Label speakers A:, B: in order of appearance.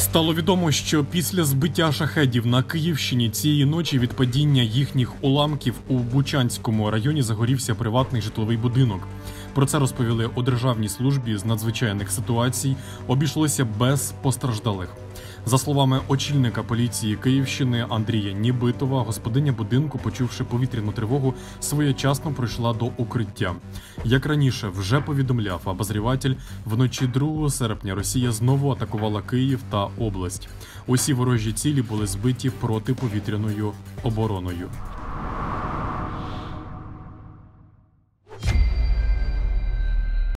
A: Стало відомо, що після збиття шахедів на Київщині цієї ночі від падіння їхніх уламків у Бучанському районі загорівся приватний житловий будинок. Про це розповіли у Державній службі з надзвичайних ситуацій. Обійшлося без постраждалих. За словами очільника поліції Київщини Андрія Нібитова, господиня будинку, почувши повітряну тривогу, своєчасно пройшла до укриття. Як раніше вже повідомляв обозріватель, вночі 2 серпня Росія знову атакувала Київ та область. Усі ворожі цілі були збиті протиповітряною обороною.